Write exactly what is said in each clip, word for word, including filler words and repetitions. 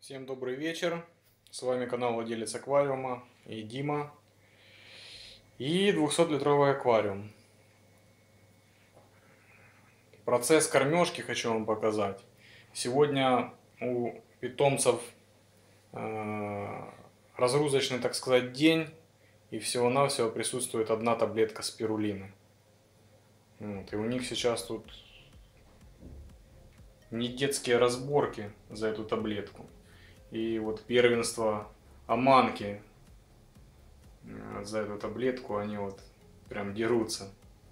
Всем добрый вечер, с вами канал Владелец Аквариума и Дима, и двухсотлитровый аквариум. Процесс кормежки хочу вам показать. Сегодня у питомцев э, разгрузочный, так сказать, день, и всего-навсего присутствует одна таблетка спирулины. Вот, и у них сейчас тут не детские разборки за эту таблетку. И вот первенство Аманки за эту таблетку, они вот прям дерутся.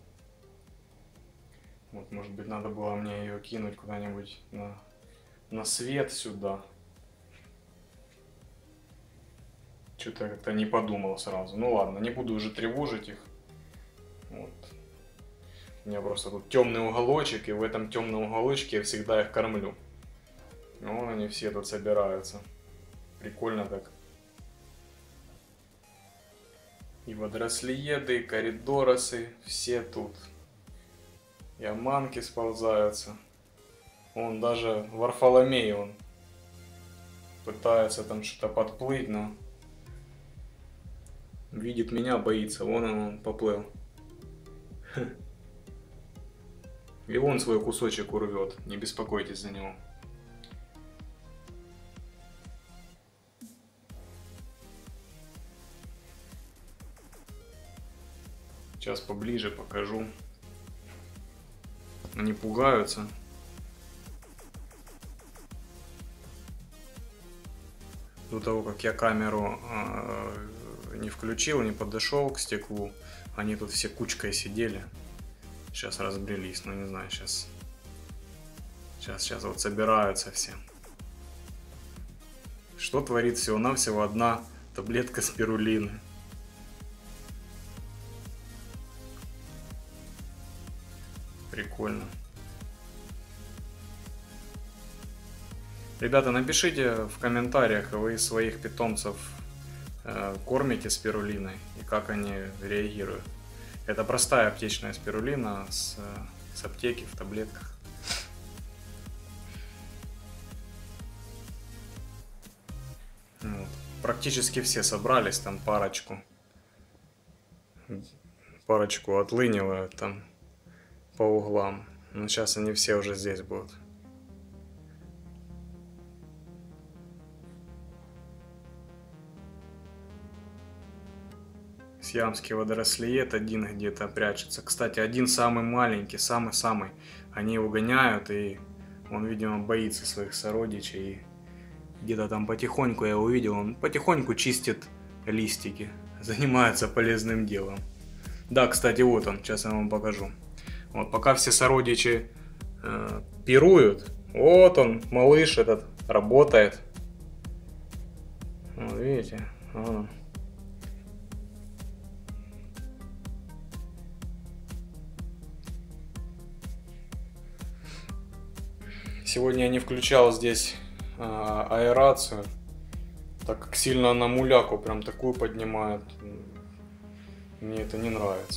Вот, может быть, надо было мне ее кинуть куда-нибудь на, на свет сюда. Что-то я как-то не подумал сразу. Ну ладно, не буду уже тревожить их. Вот. У меня просто тут темный уголочек, и в этом темном уголочке я всегда их кормлю. Вон они все тут собираются. Прикольно так. И водорослиеды, и коридоросы, все тут. И аманки сползаются. Он даже Варфоломей, он пытается там что-то подплыть, но видит меня, боится. Вон он, он поплыл. И он свой кусочек урвет, не беспокойтесь за него. Сейчас поближе покажу. Они пугаются. До того, как я камеру э, не включил, не подошел к стеклу, они тут все кучкой сидели. Сейчас разбрелись, но не знаю, сейчас. Сейчас, сейчас вот собираются все. Что творит всего-навсего одна таблетка спирулины? Прикольно. Ребята, напишите в комментариях, вы своих питомцев э, кормите спирулиной и как они реагируют. Это простая аптечная спирулина с, с аптеки в таблетках. Вот. Практически все собрались, там парочку. Парочку отлынивают там по углам. Но сейчас они все уже здесь будут. Сиамский водорослиед один где-то прячется. Кстати, один самый маленький, самый-самый. Они его гоняют, и он, видимо, боится своих сородичей. И где-то там потихоньку, я его увидел, он потихоньку чистит листики. Занимается полезным делом. Да, кстати, вот он, сейчас я вам покажу. Вот пока все сородичи э, пируют, вот он, малыш этот, работает. Вот видите, вот он. Сегодня я не включал здесь э, аэрацию, так как сильно она муляку прям такую поднимает. Мне это не нравится.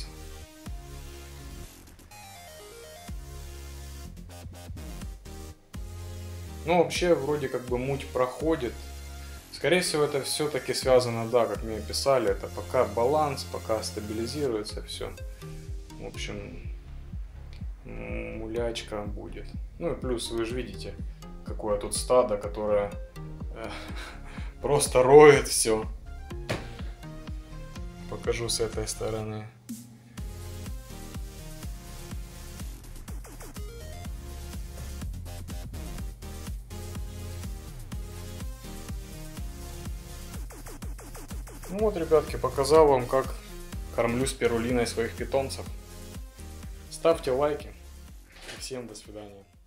Ну, вообще, вроде как бы муть проходит. Скорее всего, это все-таки связано, да, как мне писали, это пока баланс, пока стабилизируется все. В общем, мулячка будет. Ну и плюс, вы же видите, какое тут стадо, которое э, просто роет все. Покажу с этой стороны. Ну вот, ребятки, показал вам, как кормлю спирулиной своих питомцев. Ставьте лайки. Всем до свидания.